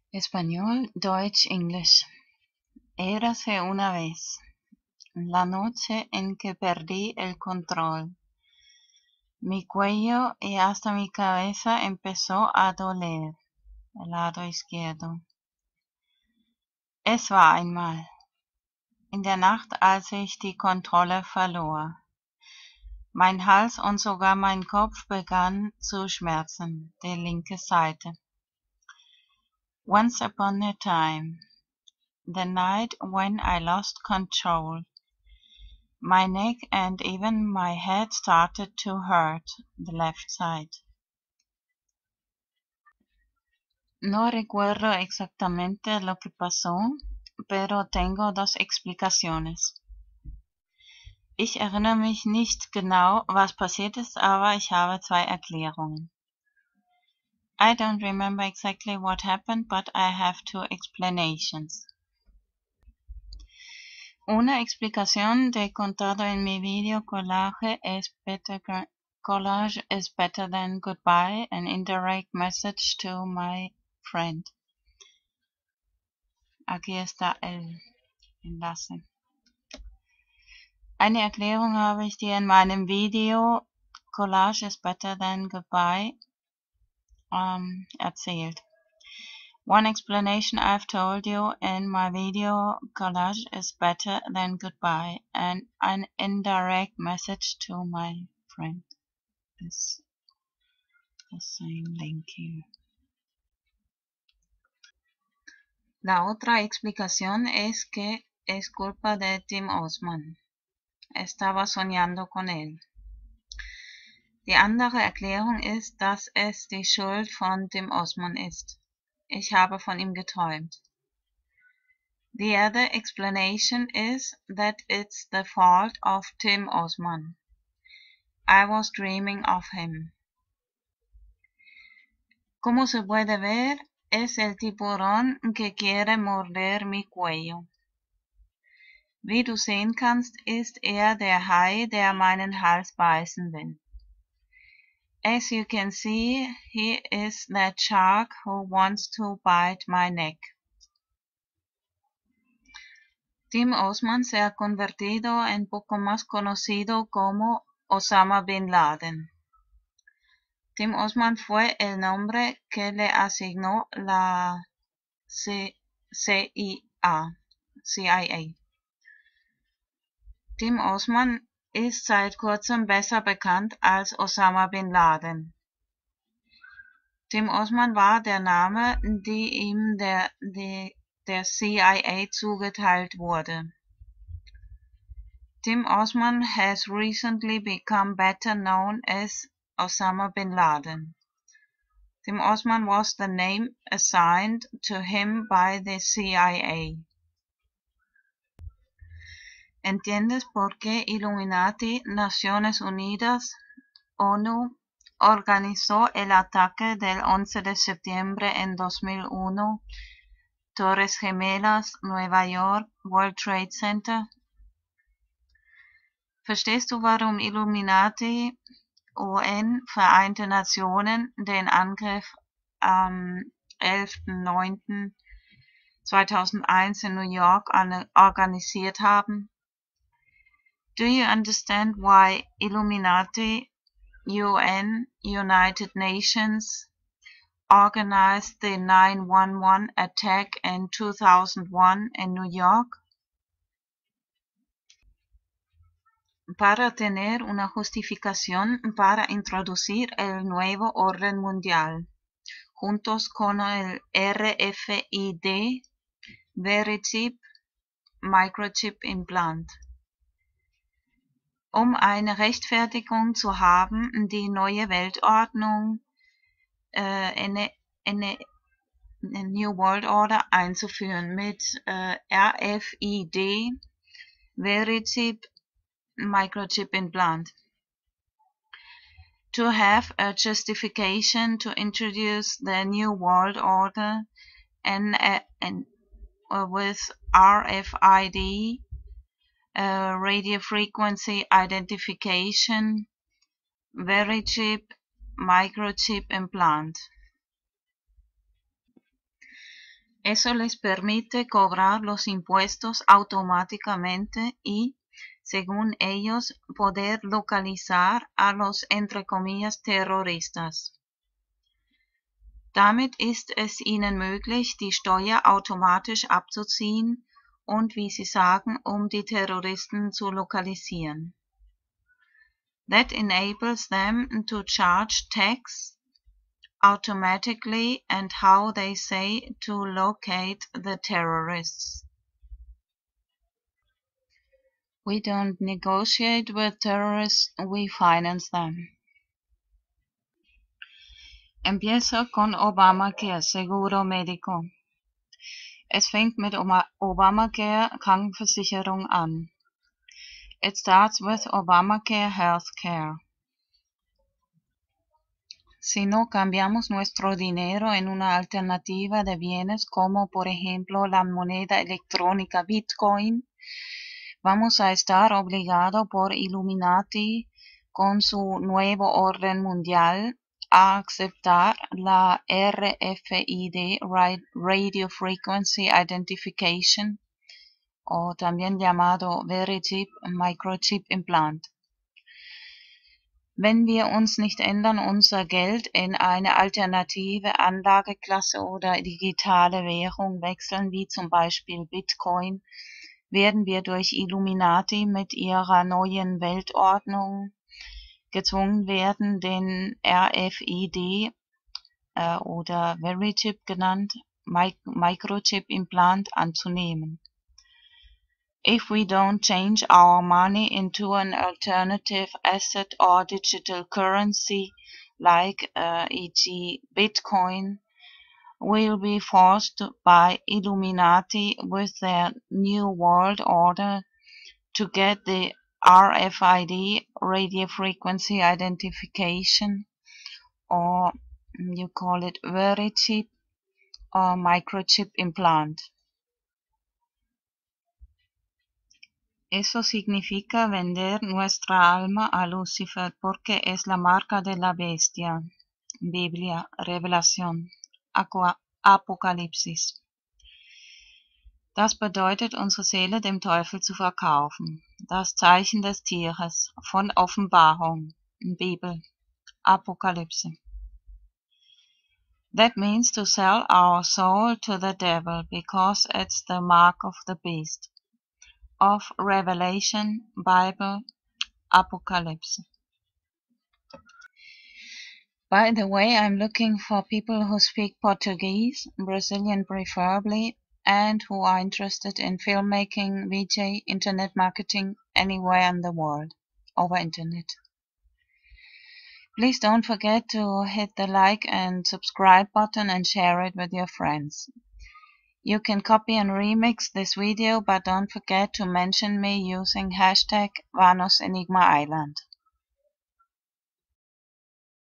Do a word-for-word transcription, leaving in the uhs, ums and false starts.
Español, Deutsch, English. Érase una vez, la noche en que perdí el control. Mi cuello y hasta mi cabeza empezó a doler, el lado izquierdo. Es war einmal, in der Nacht, als ich die Kontrolle verlor. Mein Hals und sogar mein Kopf begann zu schmerzen, die linke Seite. Once upon a time, the night when I lost control, my neck and even my head started to hurt, the left side. No recuerdo exactamente lo que pasó, pero tengo dos explicaciones. Ich erinnere mich nicht genau, was passiert ist, aber ich habe zwei Erklärungen. I don't remember exactly what happened, but I have two explanations. Una explicación de contado en mi video collage es better, collage is better than goodbye, an indirect message to my friend. Aquí está el enlace. Eine Erklärung habe ich dir in meinem Video Collage is better than goodbye um, erzählt. One explanation I've told you in my video Collage is better than goodbye, and an indirect message to my friend. This the same link here. La otra explicación es que es culpa de Tim Osman. Estaba soñando con él. Die andere Erklärung ist, dass es die Schuld von Tim Osman ist. Ich habe von ihm geträumt. The other explanation is that it's the fault of Tim Osman. I was dreaming of him. Como se puede ver, es el tiburón que quiere morder mi cuello. Wie du sehen kannst, ist er der Hai, der meinen Hals beißen will. As you can see, he is that shark who wants to bite my neck. Tim Osman se ha convertido en poco más conocido como Osama Bin Laden. Tim Osman fue el nombre que le asignó la C I A. C I A. Tim Osman ist seit kurzem besser bekannt als Osama Bin Laden. Tim Osman war der Name, die ihm der, die, der C I A zugeteilt wurde. Tim Osman has recently become better known as Osama Bin Laden. Tim Osman was the name assigned to him by the C I A. ¿Entiendes por qué Illuminati, Naciones Unidas, ONU, organizó el ataque del once de septiembre en dos mil uno, Torres Gemelas, Nueva York, World Trade Center? Verstehst du, warum Illuminati, U N, Vereinte Nationen, den Angriff am elften neunten zweitausendeins in New York organisiert haben? Do you understand why Illuminati, U N, United Nations, organized the nine one one attack in two thousand one in New York? Para tener una justificación para introducir el nuevo orden mundial, juntos con el R F I D, Verichip, Microchip Implant. Um eine Rechtfertigung zu haben, die neue Weltordnung, äh, eine, eine, eine New World Order einzuführen mit äh, R F I D, Verichip, Microchip Implant. To have a justification to introduce the New World Order and, uh, and uh, with R F I D, Uh, radio frequency identification, Verichip, Microchip Implant. Eso les permite cobrar los impuestos automáticamente y, según ellos, poder localizar a los entre comillas terroristas. Damit ist es ihnen möglich, die Steuer automatisch abzuziehen und, wie sie sagen, um die Terroristen zu lokalisieren. That enables them to charge tax automatically and, how they say, to locate the terrorists. We don't negotiate with terrorists, we finance them. Empiezo con Obamacare, Seguro Médico. Es fängt mit Obamacare Krankenversicherung an. It starts with Obamacare Healthcare. Si no cambiamos nuestro dinero en una alternativa de bienes como por ejemplo la moneda electrónica Bitcoin, vamos a estar obligados por Illuminati con su nuevo orden mundial a aceptar la R F I D, Radio Frequency Identification, o también llamado Verichip Microchip Implant. Wenn wir uns nicht ändern, unser Geld in eine alternative Anlageklasse oder digitale Währung wechseln, wie zum Beispiel Bitcoin, werden wir durch Illuminati mit ihrer neuen Weltordnung gezwungen werden, den R F I D äh, oder Verichip genannt, Microchip Implant anzunehmen. If we don't change our money into an alternative asset or digital currency, like uh, for example Bitcoin, we'll be forced by Illuminati with their new world order to get the R F I D, Radio Frequency Identification, or you call it Verichip or Microchip Implant. Eso significa vender nuestra alma a Lucifer porque es la marca de la bestia. Biblia, Revelación, Apokalypsis. Das bedeutet, unsere Seele dem Teufel zu verkaufen. Das Zeichen des Tieres von Offenbarung, Bibel, Apokalypse. That means to sell our soul to the devil because it's the mark of the beast. Of Revelation, Bible, Apocalypse. By the way, I'm looking for people who speak Portuguese, Brazilian preferably, and who are interested in filmmaking, V J, internet marketing, anywhere in the world, over internet. Please don't forget to hit the like and subscribe button and share it with your friends. You can copy and remix this video, but don't forget to mention me using hashtag Vanos Enigma Island.